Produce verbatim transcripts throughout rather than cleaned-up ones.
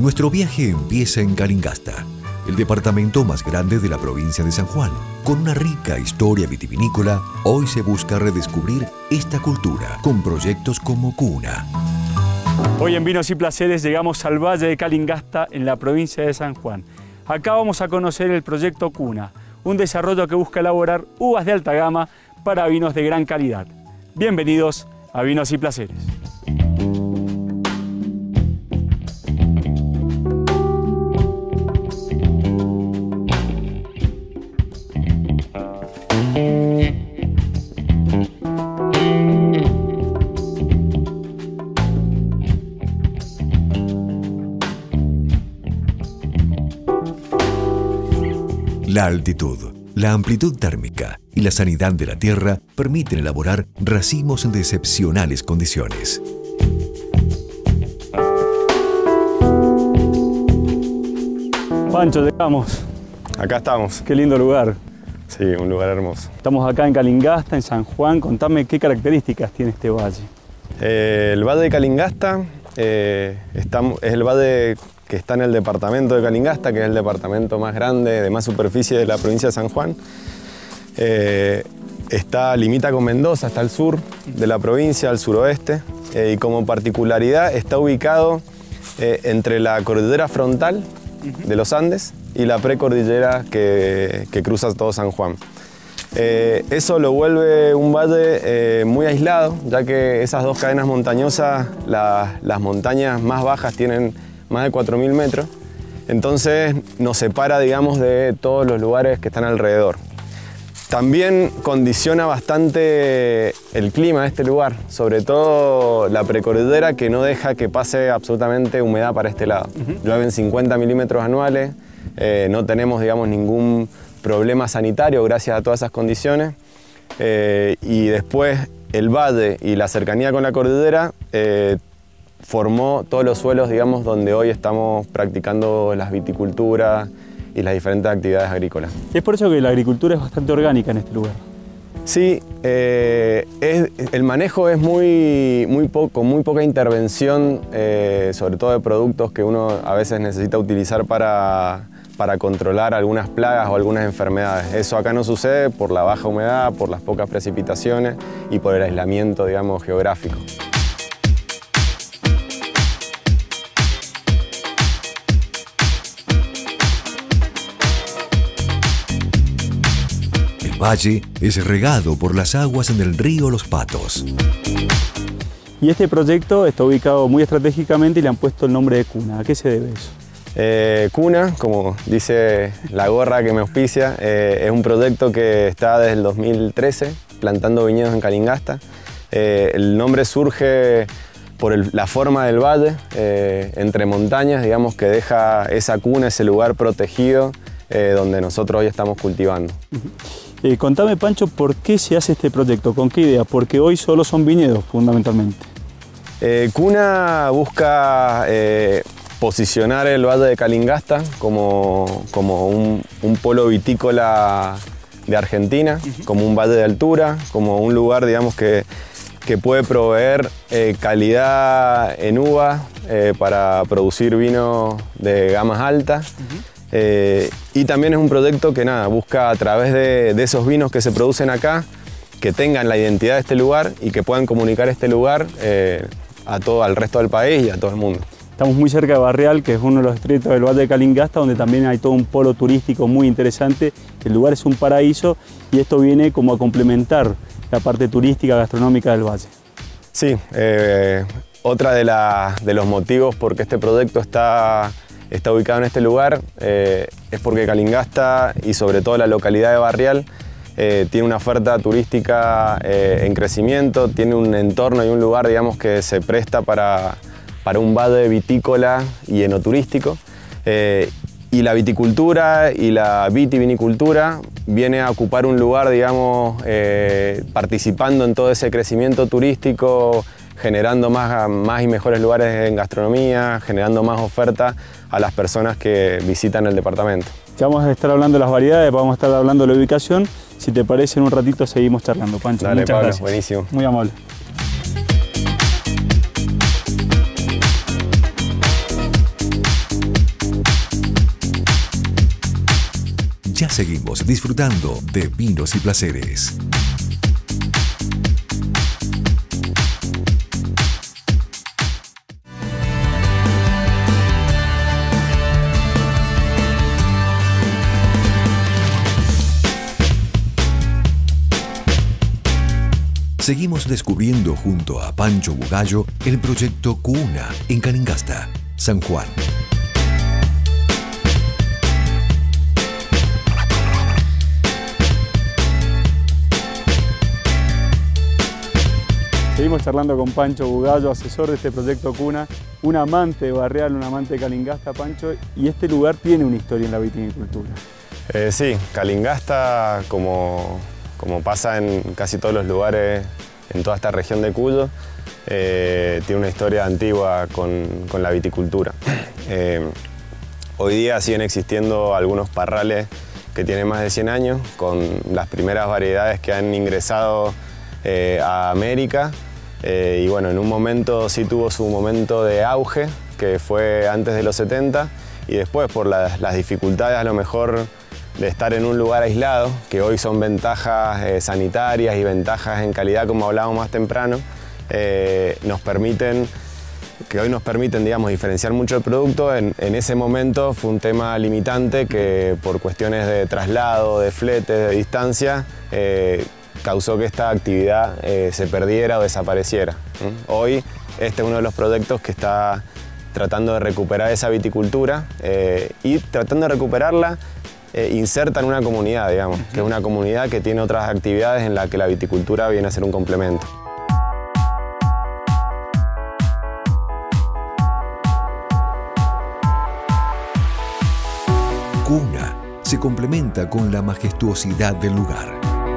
Nuestro viaje empieza en Calingasta, el departamento más grande de la provincia de San Juan. Con una rica historia vitivinícola, hoy se busca redescubrir esta cultura con proyectos como Cuna. Hoy en Vinos y Placeres llegamos al Valle de Calingasta, en la provincia de San Juan. Acá vamos a conocer el proyecto Cuna, un desarrollo que busca elaborar uvas de alta gama para vinos de gran calidad. Bienvenidos a Vinos y Placeres. La altitud, la amplitud térmica y la sanidad de la tierra permiten elaborar racimos de excepcionales condiciones. Pancho, llegamos. Acá estamos. Qué lindo lugar. Sí, un lugar hermoso. Estamos acá en Calingasta, en San Juan. Contame qué características tiene este valle. Eh, el valle de Calingasta eh, está, es el valle que está en el departamento de Calingasta, que es el departamento más grande, de más superficie de la provincia de San Juan. Eh, está, limita con Mendoza, está al sur de la provincia, al suroeste, eh, y como particularidad está ubicado eh, entre la cordillera frontal de los Andes y la precordillera que, que cruza todo San Juan. Eh, eso lo vuelve un valle eh, muy aislado, ya que esas dos cadenas montañosas, la, las montañas más bajas tienen más de cuatro mil metros, entonces nos separa, digamos, de todos los lugares que están alrededor. También condiciona bastante el clima de este lugar, sobre todo la precordillera, que no deja que pase absolutamente humedad para este lado. Uh-huh. Llueven cincuenta milímetros anuales, eh, no tenemos, digamos, ningún problema sanitario gracias a todas esas condiciones, eh, y después el valle y la cercanía con la cordillera eh, formó todos los suelos, digamos, donde hoy estamos practicando las viticulturas y las diferentes actividades agrícolas. Y es por eso que la agricultura es bastante orgánica en este lugar. Sí, eh, es, el manejo es muy, muy poco, con muy poca intervención, eh, sobre todo de productos que uno a veces necesita utilizar para, para controlar algunas plagas o algunas enfermedades. Eso acá no sucede por la baja humedad, por las pocas precipitaciones y por el aislamiento, digamos, geográfico. El valle es regado por las aguas del río Los Patos. Y este proyecto está ubicado muy estratégicamente y le han puesto el nombre de Cuna. ¿A qué se debe eso? Eh, Cuna, como dice la gorra que me auspicia, eh, es un proyecto que está desde el dos mil trece plantando viñedos en Calingasta. Eh, el nombre surge por el, la forma del valle, eh, entre montañas, digamos, que deja esa cuna, ese lugar protegido eh, donde nosotros hoy estamos cultivando. Uh-huh. Eh, contame, Pancho, ¿por qué se hace este proyecto? ¿Con qué idea? Porque hoy solo son viñedos, fundamentalmente. Eh, Cuna busca eh, posicionar el valle de Calingasta como, como un, un polo vitícola de Argentina, uh-huh. como un valle de altura, como un lugar, digamos, que, que puede proveer eh, calidad en uva eh, para producir vinos de gamas altas. Uh-huh. Eh, y también es un proyecto que nada, busca a través de, de esos vinos que se producen acá, que tengan la identidad de este lugar y que puedan comunicar este lugar eh, a todo, al resto del país y a todo el mundo. Estamos muy cerca de Barreal, que es uno de los distritos del Valle de Calingasta, donde también hay todo un polo turístico muy interesante. El lugar es un paraíso y esto viene como a complementar la parte turística, gastronómica del valle. Sí, eh, otra de, la, de los motivos por qué este proyecto está está ubicado en este lugar eh, es porque Calingasta y sobre todo la localidad de Barreal eh, tiene una oferta turística eh, en crecimiento, tiene un entorno y un lugar, digamos, que se presta para, para un valle vitícola y enoturístico. Eh, y la viticultura y la vitivinicultura viene a ocupar un lugar, digamos, eh, participando en todo ese crecimiento turístico, generando más, más y mejores lugares en gastronomía, generando más oferta a las personas que visitan el departamento. Ya vamos a estar hablando de las variedades, vamos a estar hablando de la ubicación. Si te parece, en un ratito seguimos charlando, Pancho. Dale, muchas Pablo, gracias. buenísimo. Muy amable. seguimos disfrutando de Vinos y Placeres. Seguimos descubriendo junto a Pancho Bugallo el proyecto Cuna en Calingasta, San Juan. Seguimos charlando con Pancho Bugallo, asesor de este proyecto Cuna, un amante de Barreal, un amante de Calingasta, Pancho, y este lugar tiene una historia en la vitivinicultura. Eh, sí, Calingasta, como, como pasa en casi todos los lugares en toda esta región de Cuyo, eh, tiene una historia antigua con, con la viticultura. Eh, hoy día siguen existiendo algunos parrales que tienen más de cien años, con las primeras variedades que han ingresado eh, a América. Eh, y bueno, en un momento sí tuvo su momento de auge, que fue antes de los setenta, y después por las, las dificultades a lo mejor de estar en un lugar aislado, que hoy son ventajas eh, sanitarias y ventajas en calidad, como hablábamos más temprano, eh, nos permiten, que hoy nos permiten, digamos, diferenciar mucho el producto. En, en ese momento fue un tema limitante que por cuestiones de traslado, de fletes, de distancia, eh, causó que esta actividad eh, se perdiera o desapareciera. ¿Mm? Hoy este es uno de los proyectos que está tratando de recuperar esa viticultura eh, y tratando de recuperarla eh, inserta en una comunidad, digamos, que es una comunidad que tiene otras actividades en las que la viticultura viene a ser un complemento. Cuna se complementa con la majestuosidad del lugar.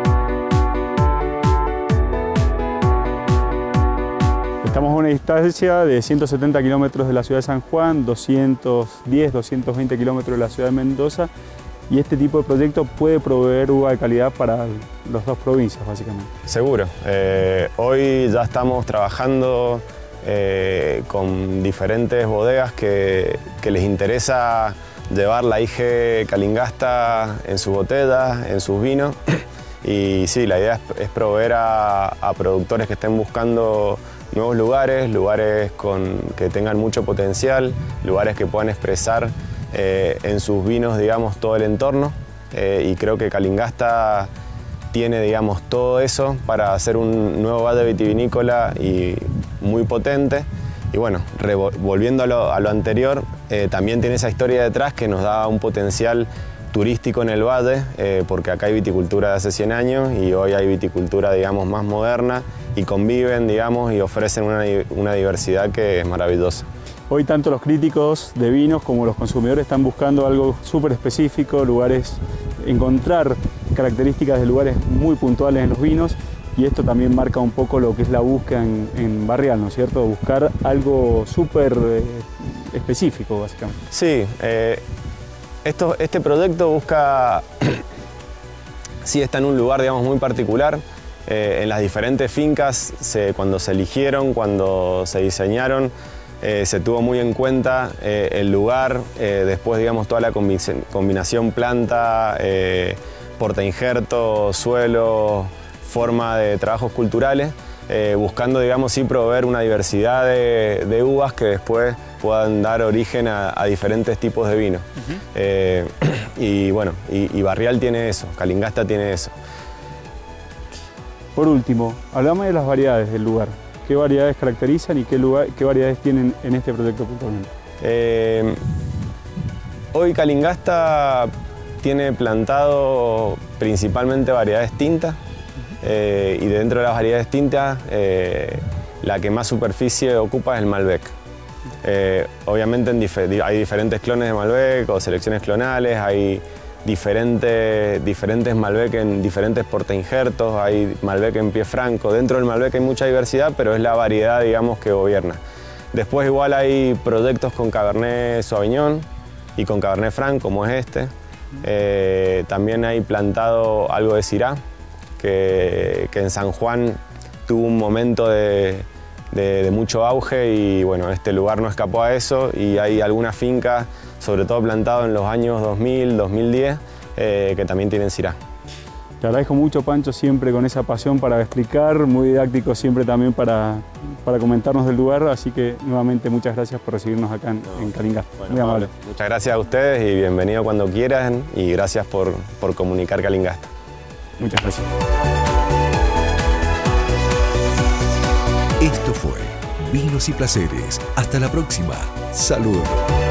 Estamos a una distancia de ciento setenta kilómetros de la ciudad de San Juan, doscientos diez, doscientos veinte kilómetros de la ciudad de Mendoza, y este tipo de proyecto puede proveer uva de calidad para las dos provincias, básicamente. Seguro. Eh, hoy ya estamos trabajando eh, con diferentes bodegas que, que les interesa llevar la I G Calingasta en sus botellas, en sus vinos. Y sí, la idea es, es proveer a, a productores que estén buscando nuevos lugares, lugares con, que tengan mucho potencial, lugares que puedan expresar eh, en sus vinos, digamos, todo el entorno. Eh, y creo que Calingasta tiene, digamos, todo eso para hacer un nuevo valle vitivinícola y muy potente. Y bueno, volviendo a lo, a lo anterior, eh, también tiene esa historia detrás que nos da un potencial turístico en el valle, eh, porque acá hay viticultura de hace cien años y hoy hay viticultura, digamos, más moderna y conviven, digamos, y ofrecen una, una diversidad que es maravillosa. Hoy tanto los críticos de vinos como los consumidores están buscando algo súper específico, lugares, encontrar características de lugares muy puntuales en los vinos, y esto también marca un poco lo que es la búsqueda en, en Barreal, ¿no es cierto? Buscar algo súper eh, específico, básicamente. Sí, eh, esto, este proyecto busca, sí está en un lugar, digamos, muy particular. Eh, en las diferentes fincas, se, cuando se eligieron, cuando se diseñaron, eh, se tuvo muy en cuenta eh, el lugar, eh, después, digamos, toda la combinación planta, eh, porta injerto, suelo, forma de trabajos culturales, eh, buscando, digamos, sí proveer una diversidad de, de uvas que después puedan dar origen a, a diferentes tipos de vino. Uh-huh. eh, y bueno, y, y Barreal tiene eso, Calingasta tiene eso. Por último, hablamos de las variedades del lugar. ¿Qué variedades caracterizan y qué, lugar, qué variedades tienen en este proyecto puntualmente? Eh, hoy Calingasta tiene plantado principalmente variedades tintas. Eh, y dentro de las variedades tintas, eh, la que más superficie ocupa es el Malbec. Eh, obviamente en dif hay diferentes clones de Malbec o selecciones clonales, hay diferentes, diferentes Malbec en diferentes portainjertos, hay Malbec en pie franco. Dentro del Malbec hay mucha diversidad, pero es la variedad, digamos, que gobierna. Después igual hay proyectos con Cabernet Sauvignon y con Cabernet Franc, como es este. Eh, también hay plantado algo de Syrah, Que, que en San Juan tuvo un momento de, de, de mucho auge y bueno, este lugar no escapó a eso, y hay algunas fincas, sobre todo plantado en los años dos mil, dos mil diez, eh, que también tienen Syrah. Te agradezco mucho, Pancho, siempre con esa pasión para explicar, muy didáctico siempre también para, para comentarnos del lugar, así que nuevamente muchas gracias por recibirnos acá en, en Calingasta. Bueno, muy amable. Pablo, muchas gracias a ustedes y bienvenido cuando quieran y gracias por, por comunicar Calingasta. Muchas gracias. Esto fue Vinos y Placeres. Hasta la próxima. Saludos.